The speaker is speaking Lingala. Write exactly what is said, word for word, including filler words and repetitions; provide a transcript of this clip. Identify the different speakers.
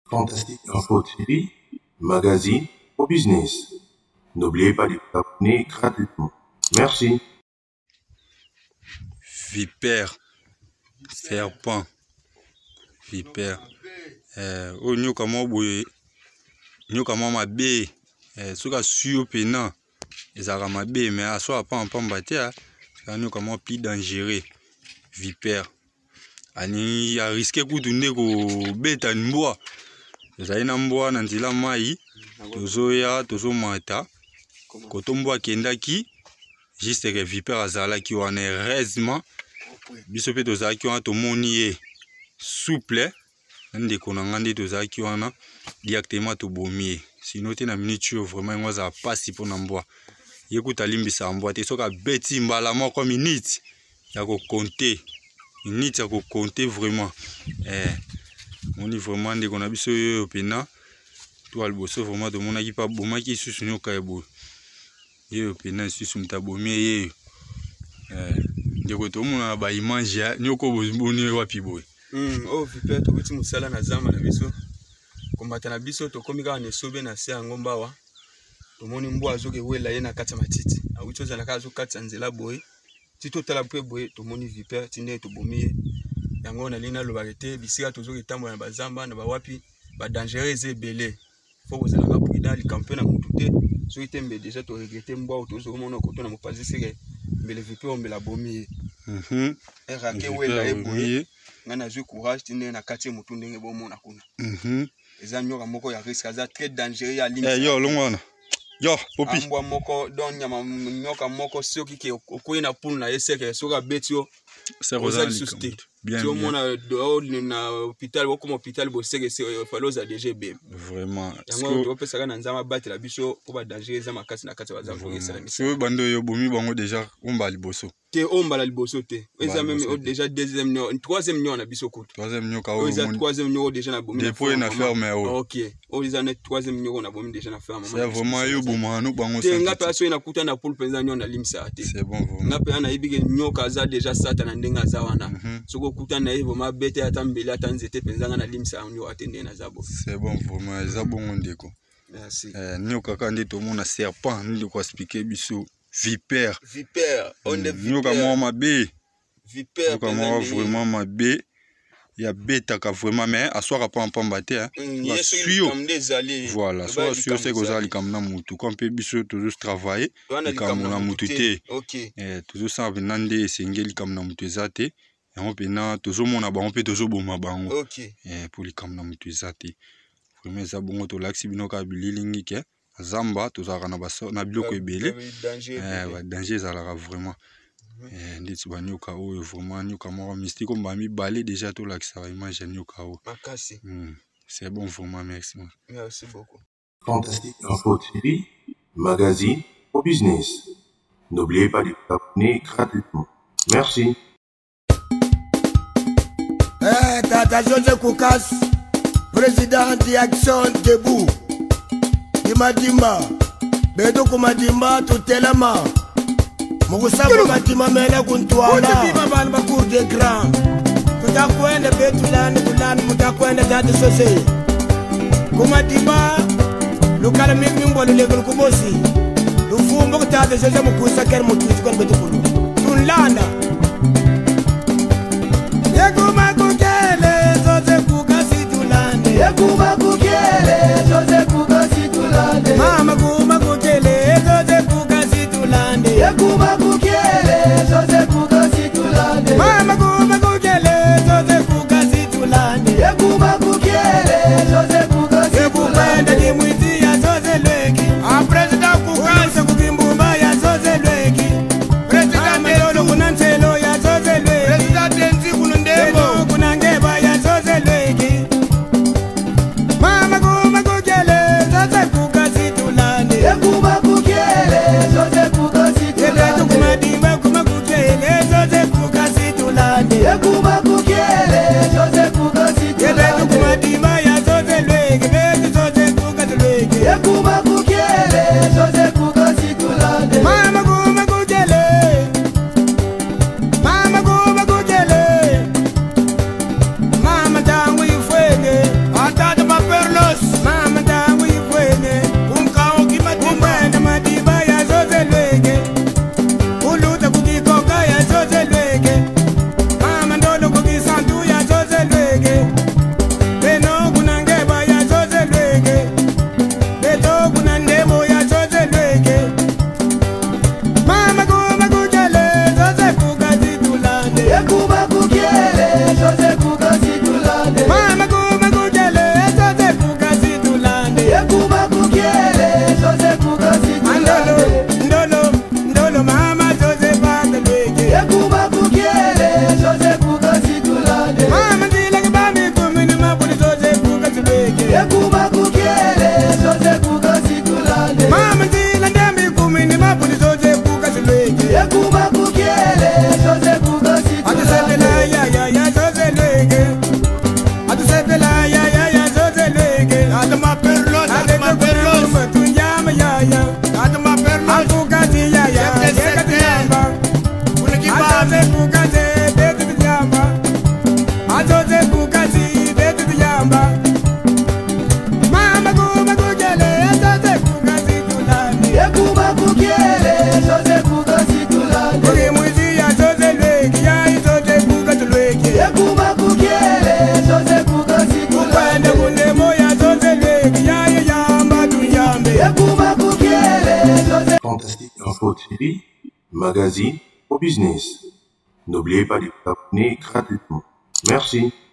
Speaker 1: Fantastique Info T V, magazine au business. N'oubliez pas de vous abonner gratuitement. Merci.
Speaker 2: Vipère, serpent, vipère. Euh, oh, nous comment vous, nous comment ma bé, ce qu'a su au pénal, ils ont ma bé, mais à soi pas en pas bâtir, c'est nous comment plus dangereux. Vipère, ani a risqué coup de nez au bête en bois. Vous avez un bois dans la maille, tozo ya, tozo mata, kotombo kendaki, juste que vipère azala qui en est réellement. Bisope toza ki wana tomoni souple ndé konangandi toza ki wana directement to bomi sinon te na minute vraiment ngoza pasi pour namboa yekuta limbisa mboa te soka beti mbala moko minute ya ko compter minute ya ko compter vraiment eh moni vraiment ndé kona biso yo pena to alboso vraiment to mona ki pa boma ki susu nyoka ebo yo pena susu mtabomi ye eh ndeko to mona ba image nyoko boni wapi boy
Speaker 3: mm oh vipère to kuti musala na zama na biso kombata na biso to komika na sobe na se ngomba wa to moni mbo azoke wela ye na kata matiti a ucho za na kazo kata nzela boy tito tala pe boy to moni vipère tinde to bomi yango na lina lo barete bisika to zoke tambo na bazamba na ba wapi ba dangereux ebele faut vous la prudent li camper na mutute so itembe déjà to regretter mbo to zo mona ko to na mopazi sike mbele vipère mbela bomi
Speaker 2: mhm
Speaker 3: erake wela eboye ngana zu courage tinde na kati mutu ndenge bo mona kuna
Speaker 2: mhm
Speaker 3: eza nyoka moko ya risque aza très dangereux ya limite
Speaker 2: eh yo longwana yo popi
Speaker 3: ambwa moko don nyama nyoka moko soki ke okoyi na poule na yeseke soka betio
Speaker 2: c'est rosali bien
Speaker 3: bien mona do na hôpital ou comme hôpital bo seke c'est faloza D G B
Speaker 2: vraiment
Speaker 3: yango to pesa kana nzama batela biso ko ba danger za makasi na kati baza ko yesala
Speaker 2: so bando yo bomi bango déjà omba liboso
Speaker 3: te ombala liboso te eza même déjà deuxième nyo troisième nyo na biso ko
Speaker 2: troisième nyo ka o
Speaker 3: eza troisième nyo déjà na bomi
Speaker 2: depuis na ferme o
Speaker 3: OK o eza na troisième nyo na bomi déjà na ferme
Speaker 2: c'est vraiment yo boma no bango
Speaker 3: te nga pe so ina kuta na poule penza nyo na limsa te
Speaker 2: c'est bon vraiment
Speaker 3: nga pe ana ibige nyo ka za déjà sata na ndenga za wana soko kuta na hivyo mabete ata mbele ata nzete penza nga na limsa nyo atende na zabo
Speaker 2: c'est bon vraiment za bongo ndeko
Speaker 3: merci
Speaker 2: eh nyoka ka ndi to mona serpent ndi ko expliquer biso vipère
Speaker 3: vipère on est vipère
Speaker 2: nyoka mo mabe
Speaker 3: vipère
Speaker 2: nyoka mo vraiment mabe ya beta ka vraiment mais aswaka pa mpamba te hein
Speaker 3: suyo
Speaker 2: voilà so suyo c'est que ça li comme na mutu comme pe biso toujours travailler comme na mutu te eh toujours ça venande sengeli comme na mutu ezate yango pena toujours mona bango pe toujours boma bango eh pour li comme na mutu ezate vraiment ça bongo to laxi binoka bililingi ke zamba tozaka na baso na biloko ebele eh ba danger ezalaka vraiment eh ndeti ba nyoka oyo vraiment nyoka moko mystique on ba mi balé déjà to lakisa image nyoka oyo
Speaker 3: makasi
Speaker 2: c'est bon vraiment merci
Speaker 3: merci beaucoup.
Speaker 1: Fantastique Info T V, magazine au business. N'oubliez pas de vous abonner gratuitement. Merci.
Speaker 4: Eh tata José Koukas, président d'Action Debout. Dimadimba, bedo kumadimba tutelema. Mugusabu matima mele kuntuala. Uti baba ba cour des grands. Tutakwenda betulani tulani mutakwenda tata sose. Kumadimba, lukala mimi mbolo level kubosi. Lufumbo tata sose mukusa ker mutuzi kon betukulu. Tunlanda. Yekuma kukele sose kukasi tulande. Yekuma kukele sose kukasi tulande. Mama kuma kukele sose kukasi tulande. Yekuma kukele sose kukasi tulande. Mama kuma kukele sose kukasi tulande. Yekuma kukele sose kukasi tulande. Yekupenda kimwiti ya sose lweki. A president kukasi kukimbumba ya sose lweki. President melolo kunanselo ya sose lweki. President tenzi kunundebo kunangeba ya sose lweki. Mama kuma kukele Ekuba kukiele zote kukasitulane. Mama ndila ndemi kumini mapuli zote kukasilweke. Ekuba kukiele zote kukasitulane. Atusepela ya ya ya zote lweke. Atusepela ya ya ya zote lweke. Atuma perlo, atuma perlo. Tunjama ya ya. Atuma perlo. Akukati ya ya. Yekati yamba. Atoze kukati betu yamba. Atoze kukati betu yamba. Mama kuma kukele atoze kukati tulani. Ekuba kukele atoze kukati tulani. Kuri mwizi ya atoze lweki ya atoze kukati lweki. Ekuba kukele atoze kukati tulani. Kupende kunemo ya atoze lweki ya yamba tuyambe. Ekuba kukele atoze.
Speaker 1: Fantastique Info T V, magazine au business. N'oubliez pas de vous abonner gratuitement. Merci.